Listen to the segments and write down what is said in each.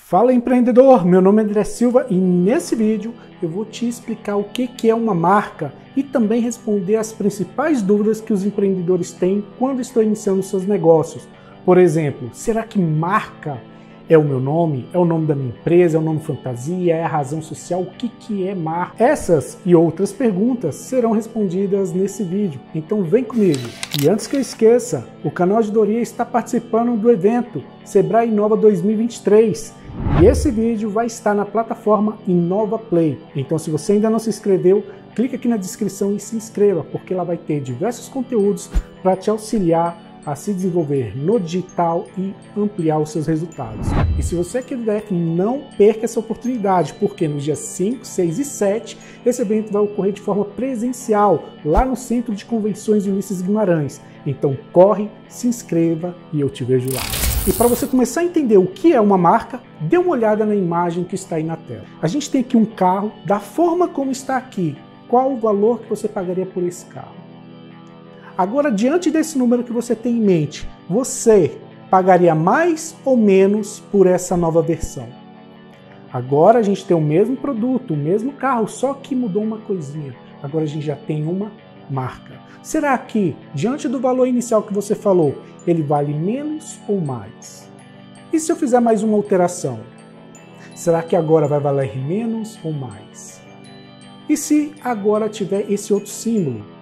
Fala empreendedor, meu nome é André Silva e nesse vídeo eu vou te explicar o que é uma marca e também responder as principais dúvidas que os empreendedores têm quando estão iniciando seus negócios. Por exemplo, será que marca é o meu nome? É o nome da minha empresa? É o nome fantasia? É a razão social? O que é marca? Essas e outras perguntas serão respondidas nesse vídeo, então vem comigo. E antes que eu esqueça, o canal Ajudoria está participando do evento Sebrae Inova 2023. E esse vídeo vai estar na plataforma Inova Play. Então se você ainda não se inscreveu, clique aqui na descrição e se inscreva, porque lá vai ter diversos conteúdos para te auxiliar a se desenvolver no digital e ampliar os seus resultados. E se você quiser, não perca essa oportunidade, porque nos dias 5, 6 e 7, esse evento vai ocorrer de forma presencial, lá no Centro de Convenções Ulisses Guimarães. Então corre, se inscreva e eu te vejo lá. E para você começar a entender o que é uma marca, dê uma olhada na imagem que está aí na tela. A gente tem aqui um carro, da forma como está aqui, qual o valor que você pagaria por esse carro? Agora, diante desse número que você tem em mente, você pagaria mais ou menos por essa nova versão? Agora a gente tem o mesmo produto, o mesmo carro, só que mudou uma coisinha. Agora a gente já tem uma marca. Será que, diante do valor inicial que você falou, ele vale menos ou mais? E se eu fizer mais uma alteração? Será que agora vai valer menos ou mais? E se agora tiver esse outro símbolo?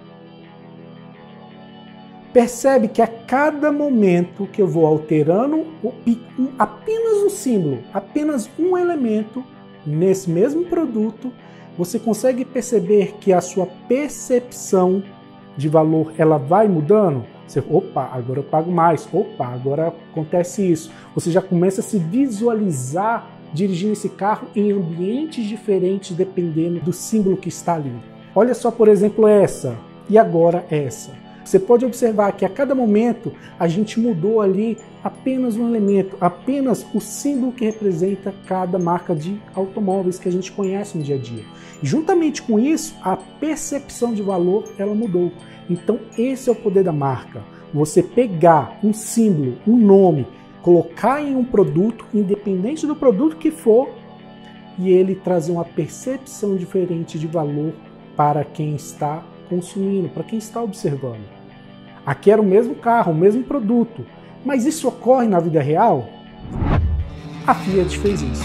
Percebe que a cada momento que eu vou alterando apenas um símbolo, apenas um elemento nesse mesmo produto, você consegue perceber que a sua percepção de valor ela vai mudando? Você, opa, agora eu pago mais, opa, agora acontece isso. Você já começa a se visualizar dirigindo esse carro em ambientes diferentes dependendo do símbolo que está ali. Olha só, por exemplo, essa e agora essa. Você pode observar que a cada momento a gente mudou ali apenas um elemento, apenas o símbolo que representa cada marca de automóveis que a gente conhece no dia a dia. E juntamente com isso, a percepção de valor ela mudou. Então esse é o poder da marca. Você pegar um símbolo, um nome, colocar em um produto, independente do produto que for, e ele trazer uma percepção diferente de valor para quem está consumindo, para quem está observando. Aqui era o mesmo carro, o mesmo produto, mas isso ocorre na vida real? A Fiat fez isso.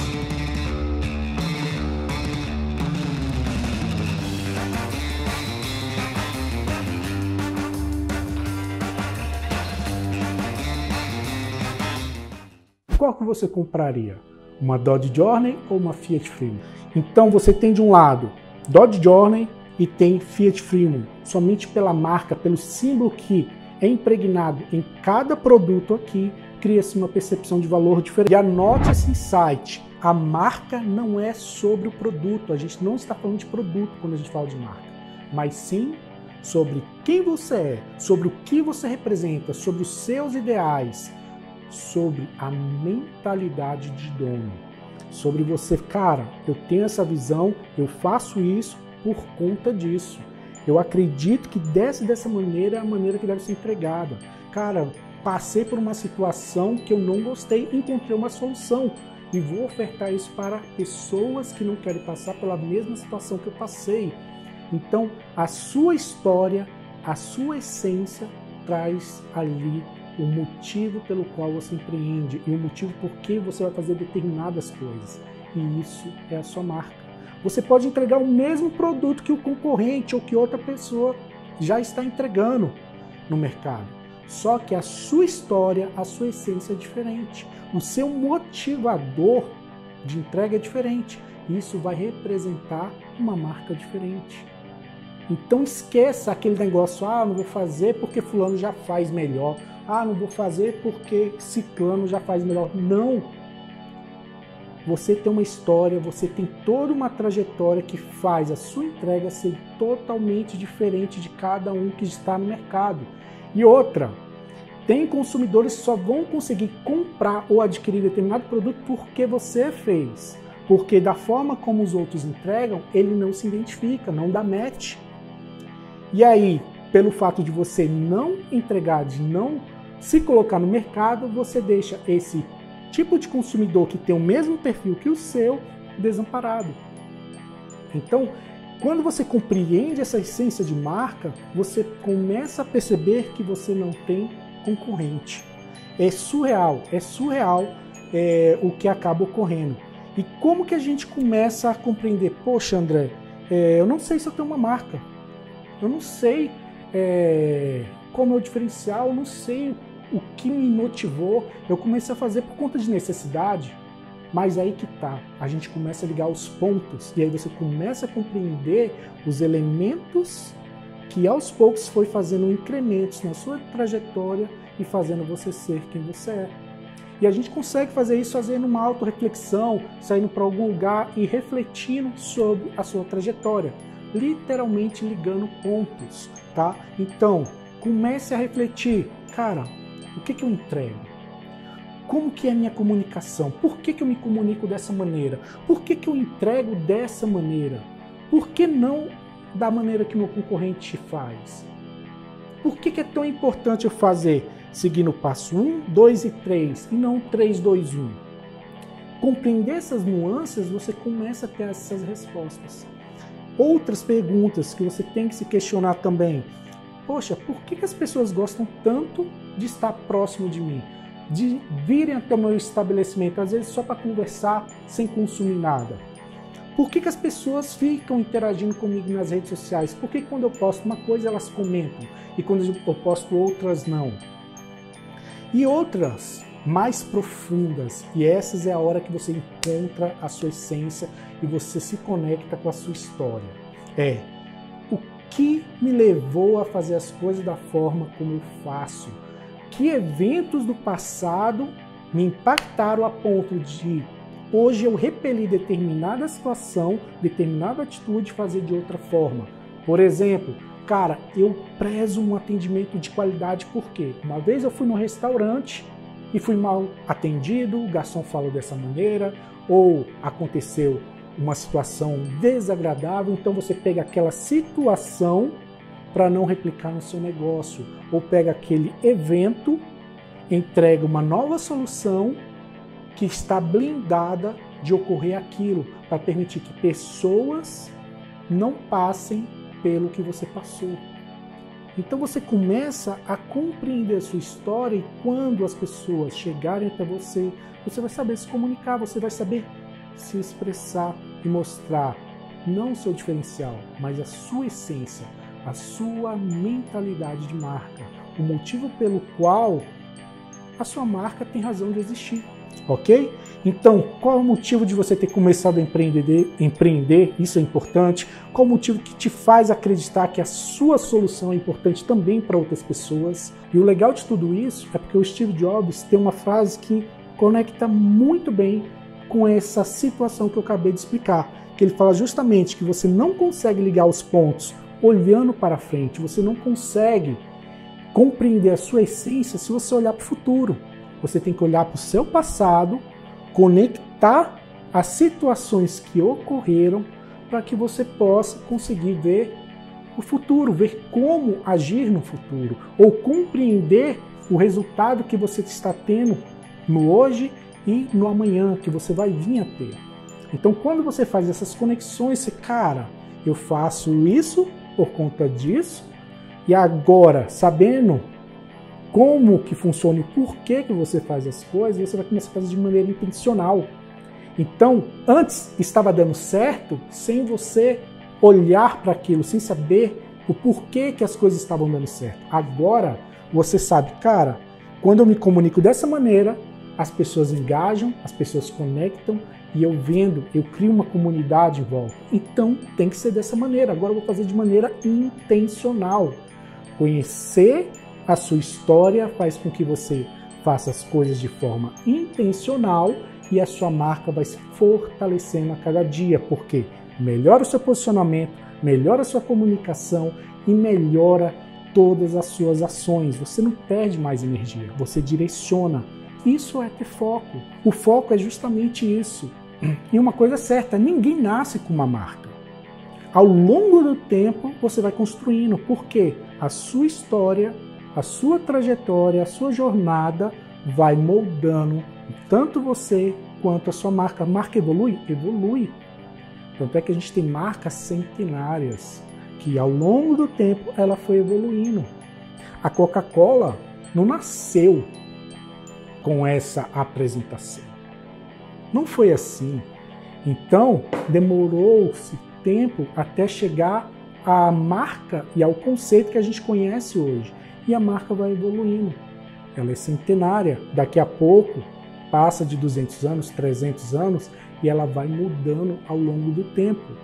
Qual que você compraria? Uma Dodge Journey ou uma Fiat Freedom? Então você tem de um lado Dodge Journey e tem Fiat Freedom, somente pela marca, pelo símbolo que é impregnado em cada produto aqui, cria-se uma percepção de valor diferente. E anote esse insight, a marca não é sobre o produto, a gente não está falando de produto quando a gente fala de marca, mas sim sobre quem você é, sobre o que você representa, sobre os seus ideais, sobre a mentalidade de dono, sobre você, cara, eu tenho essa visão, eu faço isso por conta disso. Eu acredito que dessa maneira é a maneira que deve ser entregada. Cara, passei por uma situação que eu não gostei, encontrei uma solução e vou ofertar isso para pessoas que não querem passar pela mesma situação que eu passei. Então, a sua história, a sua essência traz ali o motivo pelo qual você empreende e o motivo por que você vai fazer determinadas coisas. E isso é a sua marca. Você pode entregar o mesmo produto que o concorrente ou que outra pessoa já está entregando no mercado. Só que a sua história, a sua essência é diferente. O seu motivador de entrega é diferente. Isso vai representar uma marca diferente. Então esqueça aquele negócio, não vou fazer porque fulano já faz melhor. Não vou fazer porque ciclano já faz melhor. Não! Você tem uma história, você tem toda uma trajetória que faz a sua entrega ser totalmente diferente de cada um que está no mercado. E outra, tem consumidores que só vão conseguir comprar ou adquirir determinado produto porque você fez. Porque da forma como os outros entregam, ele não se identifica, não dá match. E aí, pelo fato de você não entregar, de não se colocar no mercado, você deixa esse tipo de consumidor que tem o mesmo perfil que o seu, desamparado. Então, quando você compreende essa essência de marca, você começa a perceber que você não tem concorrente. É surreal o que acaba ocorrendo. E como que a gente começa a compreender? Poxa, André, eu não sei se eu tenho uma marca. Eu não sei qual é o meu diferencial, eu não sei o que me motivou. Eu comecei a fazer por conta de necessidade. Mas aí que tá, a gente começa a ligar os pontos e aí você começa a compreender os elementos que aos poucos foi fazendo incrementos na sua trajetória e fazendo você ser quem você é. E a gente consegue fazer isso fazendo uma autorreflexão, saindo para algum lugar e refletindo sobre a sua trajetória, literalmente ligando pontos, tá? Então, comece a refletir, cara, o que eu entrego? Como que é a minha comunicação? Por que eu me comunico dessa maneira? Por que eu entrego dessa maneira? Por que não da maneira que meu concorrente faz? Por que é tão importante eu fazer seguindo o passo 1, 2 e 3 e não 3, 2, 1? Compreender essas nuances, você começa a ter essas respostas. Outras perguntas que você tem que se questionar também. Poxa, por que as pessoas gostam tanto de estar próximo de mim? De virem até o meu estabelecimento, às vezes só para conversar, sem consumir nada. Por que as pessoas ficam interagindo comigo nas redes sociais? Por que quando eu posto uma coisa elas comentam e quando eu posto outras não? E outras mais profundas, e essas é a hora que você encontra a sua essência e você se conecta com a sua história. O que me levou a fazer as coisas da forma como eu faço? Que eventos do passado me impactaram a ponto de hoje eu repelir determinada situação, determinada atitude, fazer de outra forma. Por exemplo, cara, eu prezo um atendimento de qualidade porque uma vez eu fui num restaurante e fui mal atendido, o garçom falou dessa maneira, ou aconteceu uma situação desagradável, então você pega aquela situação para não replicar no seu negócio, ou pega aquele evento, entrega uma nova solução que está blindada de ocorrer aquilo, para permitir que pessoas não passem pelo que você passou. Então você começa a compreender a sua história e quando as pessoas chegarem até você, você vai saber se comunicar, você vai saber se expressar e mostrar não o seu diferencial, mas a sua essência, a sua mentalidade de marca, o motivo pelo qual a sua marca tem razão de existir, ok? Então, qual é o motivo de você ter começado a empreender? Isso é importante. Qual é o motivo que te faz acreditar que a sua solução é importante também para outras pessoas? E o legal de tudo isso é porque o Steve Jobs tem uma frase que conecta muito bem com essa situação que eu acabei de explicar, que ele fala justamente que você não consegue ligar os pontos olhando para frente, você não consegue compreender a sua essência se você olhar para o futuro. Você tem que olhar para o seu passado, conectar as situações que ocorreram para que você possa conseguir ver o futuro, ver como agir no futuro, ou compreender o resultado que você está tendo no hoje e no amanhã, que você vai vir a ter. Então, quando você faz essas conexões, você, cara, eu faço isso por conta disso, e agora, sabendo como que funciona e por que você faz as coisas, você vai começar a fazer de maneira intencional. Então, antes estava dando certo sem você olhar para aquilo, sem saber o porquê que as coisas estavam dando certo. Agora, você sabe, cara, quando eu me comunico dessa maneira, as pessoas engajam, as pessoas conectam, e eu vendo, eu crio uma comunidade em volta. Então, tem que ser dessa maneira. Agora eu vou fazer de maneira intencional. Conhecer a sua história faz com que você faça as coisas de forma intencional e a sua marca vai se fortalecendo a cada dia, porque melhora o seu posicionamento, melhora a sua comunicação e melhora todas as suas ações. Você não perde mais energia, você direciona. Isso é ter foco. O foco é justamente isso. E uma coisa é certa, ninguém nasce com uma marca. Ao longo do tempo, você vai construindo, porque a sua história, a sua trajetória, a sua jornada vai moldando Tanto você quanto a sua marca. A marca evolui? Evolui. Tanto é que a gente tem marcas centenárias, que ao longo do tempo ela foi evoluindo. A Coca-Cola não nasceu com essa apresentação. Não foi assim. Então, demorou-se tempo até chegar à marca e ao conceito que a gente conhece hoje. E a marca vai evoluindo. Ela é centenária. Daqui a pouco, passa de 200 anos, 300 anos, e ela vai mudando ao longo do tempo.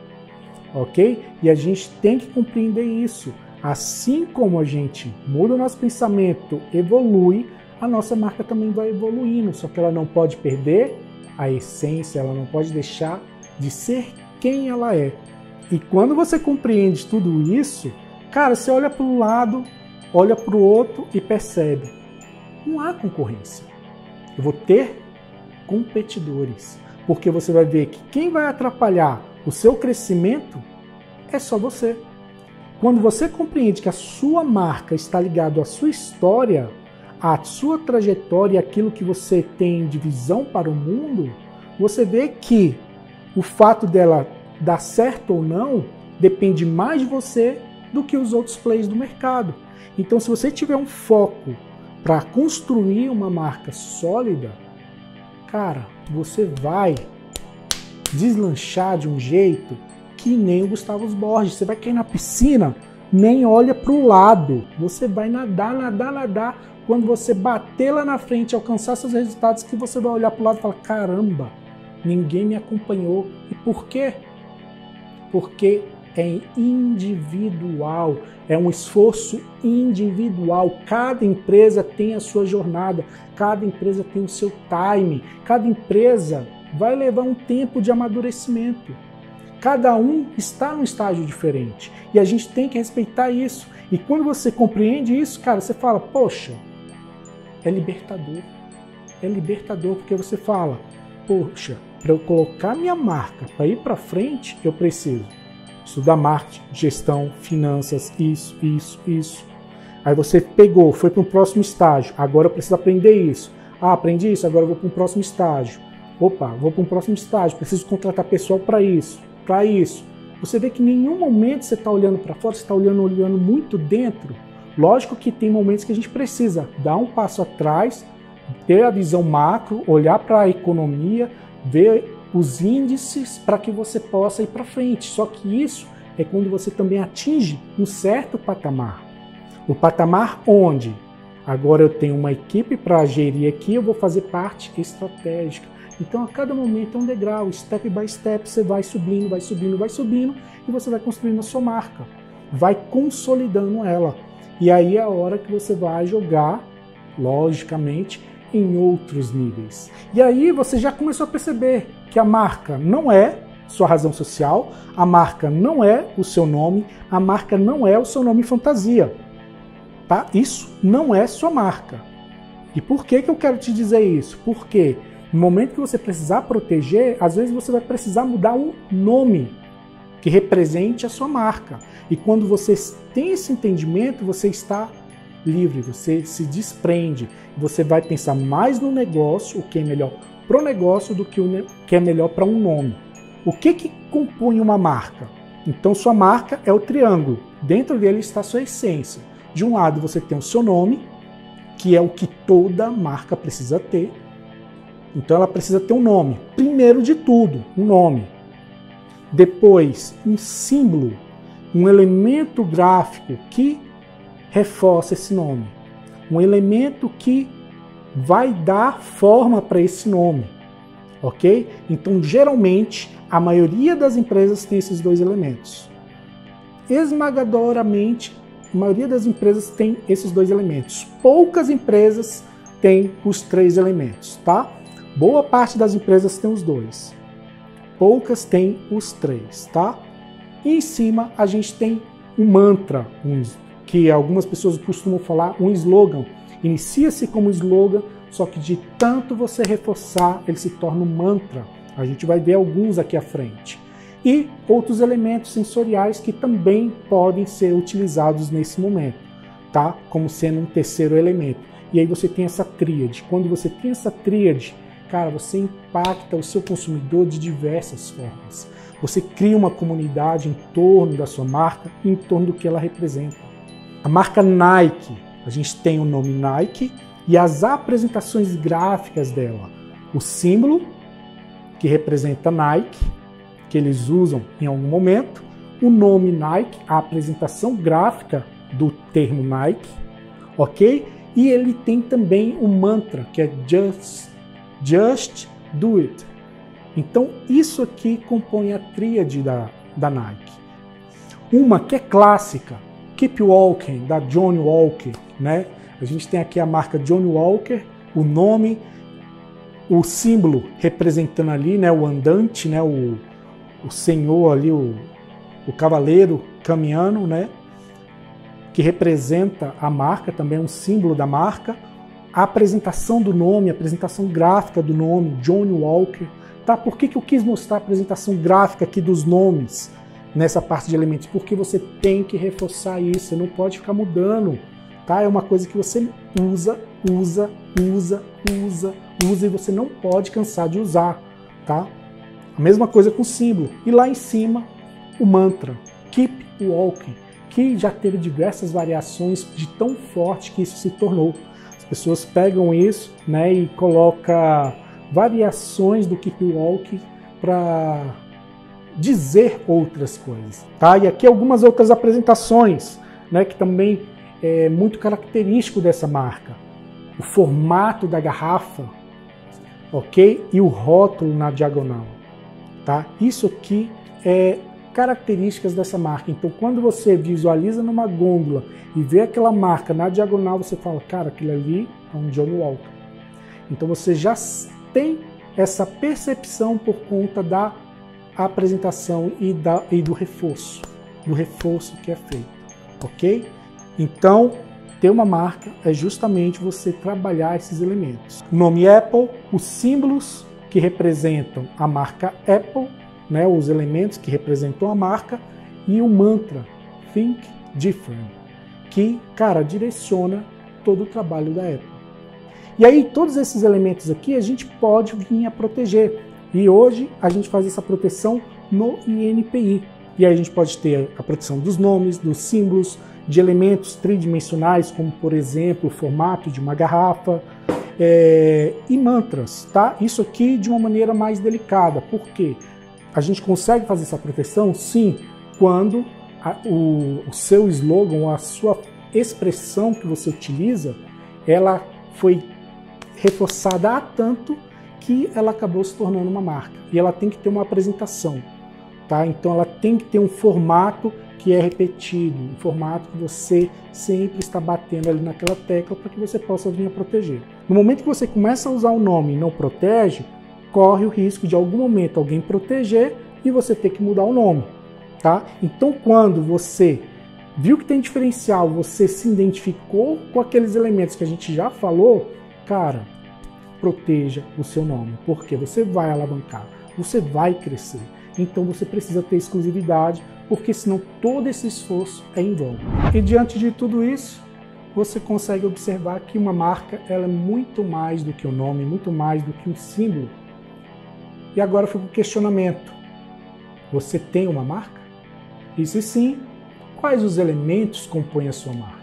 Ok? E a gente tem que compreender isso. Assim como a gente muda o nosso pensamento, evolui, a nossa marca também vai evoluindo. Só que ela não pode perder a essência, ela não pode deixar de ser quem ela é. E quando você compreende tudo isso, cara, você olha para um lado, olha para o outro e percebe, não há concorrência. Eu vou ter competidores, porque você vai ver que quem vai atrapalhar o seu crescimento é só você. Quando você compreende que a sua marca está ligada à sua história, à sua trajetória, aquilo que você tem de visão para o mundo, você vê que o fato dela dar certo ou não depende mais de você do que os outros players do mercado. Então, se você tiver um foco para construir uma marca sólida, cara, você vai deslanchar de um jeito que nem o Gustavo Borges. Você vai cair na piscina, nem olha para o lado. Você vai nadar, nadar, nadar. Quando você bater lá na frente, alcançar seus resultados, que você vai olhar para o lado e falar, caramba, ninguém me acompanhou. E por quê? Porque é individual, é um esforço individual. Cada empresa tem a sua jornada, cada empresa tem o seu time, cada empresa vai levar um tempo de amadurecimento. Cada um está num estágio diferente e a gente tem que respeitar isso. E quando você compreende isso, cara, você fala, poxa, é libertador. É libertador porque você fala, poxa, para eu colocar minha marca para ir para frente, eu preciso estudar marketing, gestão, finanças, isso. Aí você pegou, foi para um próximo estágio, agora eu preciso aprender isso. Ah, aprendi isso, agora eu vou para um próximo estágio. Opa, vou para um próximo estágio, preciso contratar pessoal para isso. Você vê que em nenhum momento você está olhando para fora, você está olhando muito dentro. Lógico que tem momentos que a gente precisa dar um passo atrás, ter a visão macro, olhar para a economia, ver os índices para que você possa ir para frente. Só que isso é quando você também atinge um certo patamar. O patamar onde agora eu tenho uma equipe para gerir aqui, eu vou fazer parte estratégica. Então a cada momento é um degrau, step by step, você vai subindo e você vai construindo a sua marca. Vai consolidando ela. E aí é a hora que você vai jogar, logicamente, em outros níveis. E aí você já começou a perceber que a marca não é sua razão social, a marca não é o seu nome, a marca não é o seu nome fantasia. Tá? Isso não é sua marca. E por que eu quero te dizer isso? Porque no momento que você precisar proteger, às vezes você vai precisar mudar um nome que represente a sua marca. E quando você tem esse entendimento, você está livre, você se desprende, você vai pensar mais no negócio, o que é melhor para o negócio do que o que é melhor para um nome. O que compõe uma marca? Então sua marca é o triângulo, dentro dele está a sua essência. De um lado você tem o seu nome, que é o que toda marca precisa ter. Então ela precisa ter um nome, primeiro de tudo, um nome. Depois um símbolo, um elemento gráfico que reforça esse nome, um elemento que vai dar forma para esse nome, ok? Então, geralmente, a maioria das empresas tem esses dois elementos. Esmagadoramente, a maioria das empresas tem esses dois elementos. Poucas empresas têm os três elementos, tá? Boa parte das empresas tem os dois. Poucas têm os três, tá? E em cima a gente tem um mantra, que algumas pessoas costumam falar, um slogan. Inicia-se como slogan, só que de tanto você reforçar, ele se torna um mantra. A gente vai ver alguns aqui à frente. E outros elementos sensoriais que também podem ser utilizados nesse momento, tá? Como sendo um terceiro elemento. E aí você tem essa tríade. Quando você tem essa tríade, cara, você impacta o seu consumidor de diversas formas. Você cria uma comunidade em torno da sua marca, em torno do que ela representa. A marca Nike, a gente tem o nome Nike e as apresentações gráficas dela. O símbolo, que representa Nike, que eles usam em algum momento. O nome Nike, a apresentação gráfica do termo Nike, ok? E ele tem também o mantra, que é Just Do It. Então, isso aqui compõe a tríade da Nike. Uma que é clássica, Keep Walking, da Johnnie Walker, né? A gente tem aqui a marca Johnnie Walker, o nome, o símbolo representando ali, né, o andante, né, o senhor ali, o cavaleiro caminhando, né, que representa a marca, também é um símbolo da marca. A apresentação do nome, a apresentação gráfica do nome, Johnnie Walker. Tá? Por que eu quis mostrar a apresentação gráfica aqui dos nomes nessa parte de elementos? Porque você tem que reforçar isso, você não pode ficar mudando. Tá? É uma coisa que você usa e você não pode cansar de usar. Tá? A mesma coisa com o símbolo. E lá em cima, o mantra, Keep Walking, que já teve diversas variações de tão forte que isso se tornou. As pessoas pegam isso, né, e colocam variações do Keep Walking para dizer outras coisas. Tá? E aqui algumas outras apresentações, né, que também é muito característico dessa marca. O formato da garrafa, ok? E o rótulo na diagonal. Tá? Isso aqui é características dessa marca. Então, quando você visualiza numa gôndola e vê aquela marca na diagonal, você fala, cara, aquilo ali é um Johnnie Walker. Então, você já tem essa percepção por conta da apresentação e do reforço que é feito, ok? Então, ter uma marca é justamente você trabalhar esses elementos. O nome Apple, os símbolos que representam a marca Apple, né, os elementos que representam a marca, e o mantra Think Different, que, cara, direciona todo o trabalho da Apple. E aí, todos esses elementos aqui a gente pode vir a proteger. E hoje a gente faz essa proteção no INPI. E aí a gente pode ter a proteção dos nomes, dos símbolos, de elementos tridimensionais, como, por exemplo, o formato de uma garrafa, e mantras, tá? Isso aqui de uma maneira mais delicada. Por quê? A gente consegue fazer essa proteção, sim, quando o seu slogan, a sua expressão que você utiliza, ela foi reforçada a tanto que ela acabou se tornando uma marca. E ela tem que ter uma apresentação, tá? Então ela tem que ter um formato que é repetido, um formato que você sempre está batendo ali naquela tecla para que você possa vir a proteger. No momento que você começa a usar o nome e não protege, corre o risco de algum momento alguém proteger e você ter que mudar o nome, tá? Então, quando você viu que tem diferencial, você se identificou com aqueles elementos que a gente já falou, cara, proteja o seu nome, porque você vai alavancar, você vai crescer. Então, você precisa ter exclusividade, porque senão todo esse esforço é em vão. E diante de tudo isso, você consegue observar que uma marca ela é muito mais do que um nome, muito mais do que um símbolo. E agora fica o questionamento. Você tem uma marca? E se sim, quais os elementos compõem a sua marca?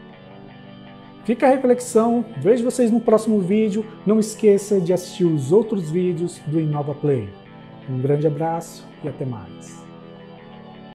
Fica a reflexão, vejo vocês no próximo vídeo. Não esqueça de assistir os outros vídeos do Inova Play. Um grande abraço e até mais.